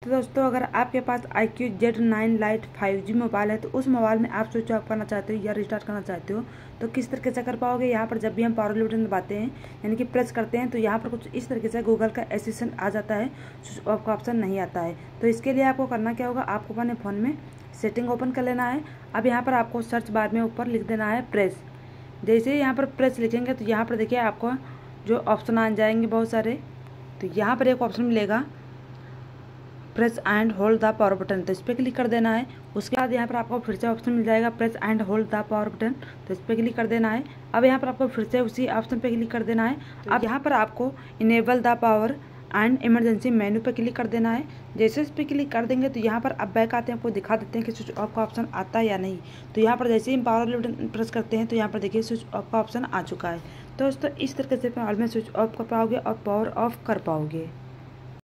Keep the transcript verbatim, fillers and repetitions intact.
तो दोस्तों अगर आपके पास iQOO Z nine lite five G mobile है तो उस मोबाइल में आप स्विच ऑफ करना चाहते हो या रिस्टार्ट करना चाहते हो तो किस तरीके से कर पाओगे। यहाँ पर जब भी हम पावर बटन दबाते हैं यानी कि प्रेस करते हैं तो यहाँ पर कुछ इस तरीके से गूगल का असिस्टेंट आ जाता है, स्विच ऑफ का ऑप्शन नहीं आता है। तो इसके लिए आपको करना क्या होगा, आपको अपने फ़ोन में सेटिंग ओपन कर लेना है। अब यहाँ पर आपको सर्च बार में ऊपर लिख देना है प्रेस। जैसे ही यहाँ पर प्रेस लिखेंगे तो यहाँ पर देखिए आपको जो ऑप्शन आ जाएंगे बहुत सारे। तो यहाँ पर एक ऑप्शन मिलेगा press and hold the power button, तो इस पर क्लिक कर देना है। उसके बाद यहाँ पर आपको फिर से ऑप्शन मिल जाएगा press and hold the power button, तो इस पर क्लिक कर देना है। अब यहाँ पर आपको फिर से उसी ऑप्शन पे क्लिक कर देना है। अब यहाँ पर आपको enable the power and emergency menu पे क्लिक कर देना है। जैसे इस पर क्लिक कर देंगे तो यहाँ पर अब बैक आते हैं, आपको दिखा देते हैं कि स्विच ऑफ का ऑप्शन आता है या नहीं। तो यहाँ पर जैसे ही पावर बटन प्रेस करते हैं तो यहाँ पर देखिए स्विच ऑफ का ऑप्शन आ चुका है। तो दोस्तों इस तरीके से मोबाइल में स्विच ऑफ कर पाओगे और पावर ऑफ कर पाओगे।